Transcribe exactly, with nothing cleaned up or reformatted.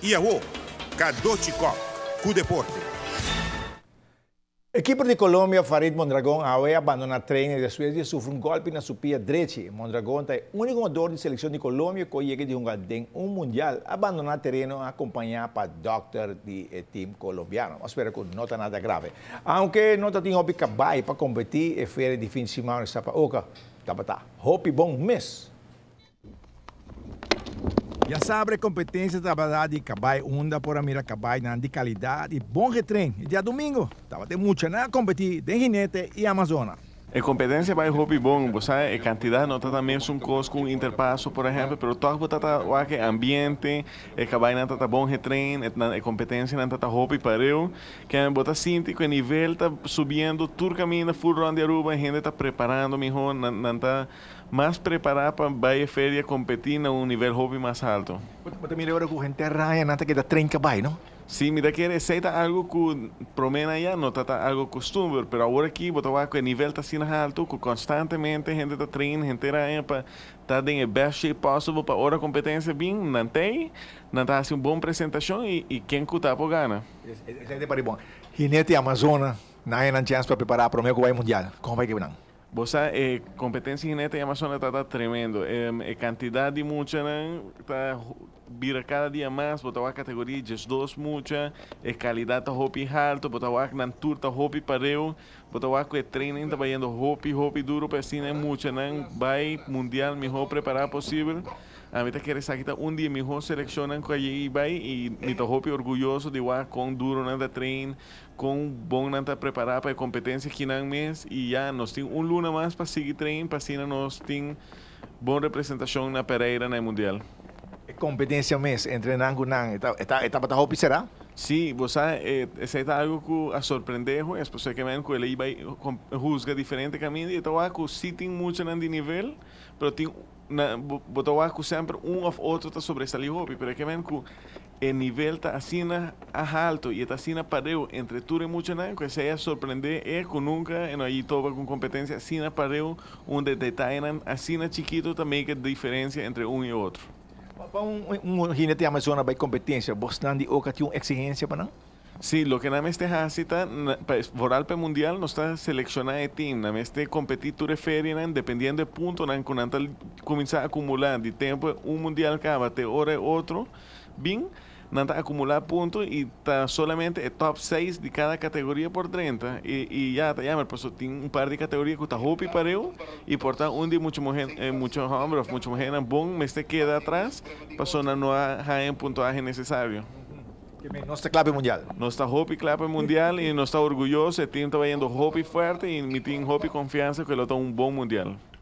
E avô, Cadochicó, cu deporte. Equipe de Colômbia, Farid Mondragón, havia abandonado o treino depois de sofrer um golpe na sua pia direita. Mondragón é o único jogador de seleção de Colômbia que chega de jogar em um mundial, abandonar o terreno acompanhado para o doctor do time colombiano. Espero que não está nada grave. Aunque não tem hobby cabay para competir, é feira de fim de semana em Sapaoca. Tá, hobby bom mês. Já sabe, competência de trabalhar de cabay, onda por a mira cabay, de qualidade e bom retreino. Dia domingo, estava tem muito na competir de Jinete e Amazonas. A competência vai hobby bom, você a quantidade não está mesmo coisa com interpasso, por exemplo, mas todo está o ambiente, a cabay não está bom retreino, a competência não está hobby para eu, que a bota sinto que o nível está subindo, todo caminho full round de Aruba, a gente está preparando melhor, não está mais preparado para ir a feria competir em um nível hobby mais alto. Você mira agora que a gente raia, não está que dá treino cabay, não? Sim, mira que receita algo que promena ya no está algo costumbre, pero ahora aquí botar que el nivel está assim alto, que constantemente a gente está treinando, a gente está para estar em best shape possible para hora competência bem, não tem, não está assim uma boa apresentação e, e quem que está por gana. Esse é para bom. Jinete Amazonas, não há chance para preparar para o meu vai mundial. Como vai que não? Você eh, competência Jinete Amazonas está tremendo, eh, a quantidade de mucha está vira cada dia mais, botar a categoria de dois mucha, a qualidade da roupa alto, botar a na tour da roupa pareu, botar a que o treino está vendo roupa, roupa duro para cima é mucha, não vai mundial melhor preparar possível. A mim tá querendo sair um dia melhor selecionam com aí vai e me tô roupa orgulhoso de lá com duro nada treino, com bom nada preparar para a competência que não mês e já nós tem um luna mais para seguir treino, para cima nós tem boa representação na Pereira na mundial. Competência mês entre nango nang está está está para roupa será? Sim, você é é algo que a surpreender, é porque que mesmo que ele vai juzga diferente caminho e então que sim tem muito de nível, mas tem na botar que sempre um ou outro está sobressalir hobby, mas que mesmo que o nível está assim alto e está assim pareu entre tudo e muito não, que se é surpreender é que nunca não aí topa com competência assim pareu onde detalhe assim chiquito também que diferença entre um e outro. Para um, um jinete Amazonas vai competência, você não tem uma exigência para não? Sim, lo que na este hasita voral para mundial no está seleccionado el team, na este competir tu feria, dependiendo del punto, nan con antal comienza a acumular de tiempo un mundial acaba te hora otro, bien, nan ta acumular puntos y está solamente el top seis de cada categoría por treinta y, y ya te llama, pues tiene un par de categorías que está hopi pareo y por tanto un día mucho mujer, eh, muchos hombres, muchas mujeres, bon, me este queda atrás, pasó no hay un puntaje necesario. Nossa clave mundial. Nossa Hopi clave mundial e nós está orgulhoso, o time está vendo Hopi forte e me tem Hopi confiança que ele está um bom mundial.